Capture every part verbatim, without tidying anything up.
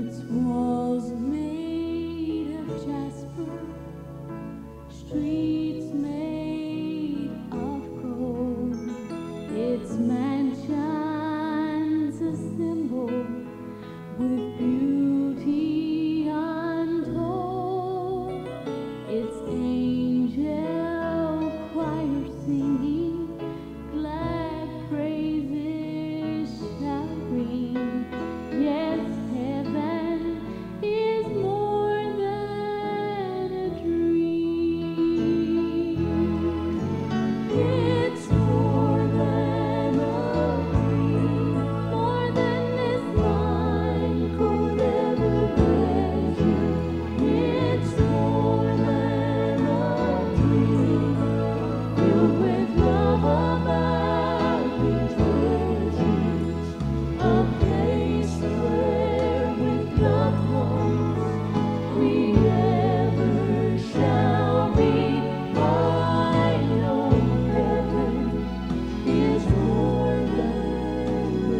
Its walls made of jasper, streets made of gold. Its mansions a symbol with beauty untold. Its angel choir singing glad praises shouting. Yes, heaven is more than a dream. It's more than a dream, more than this mind could ever measure. It's more than a dream, filled with love abounding treasures, a place where with loved ones we ever shall be. I know heaven is more than a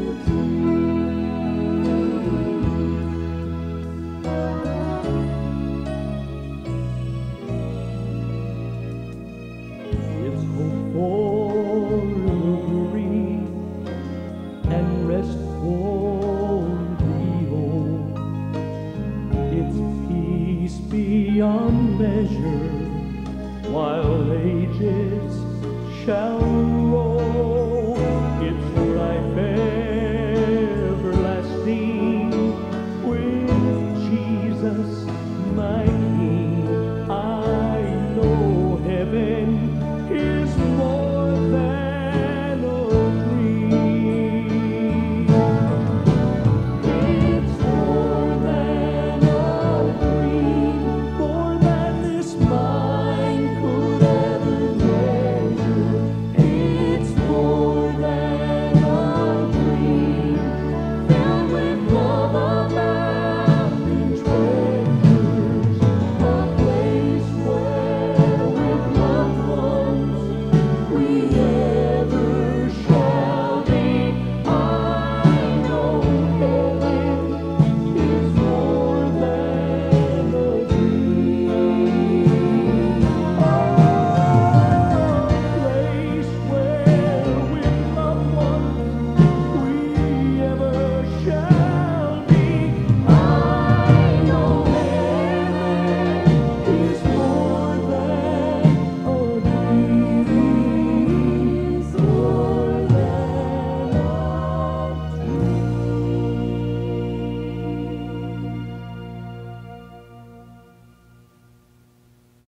It's hope for glory and rest for the old. It's peace beyond measure, while ages shall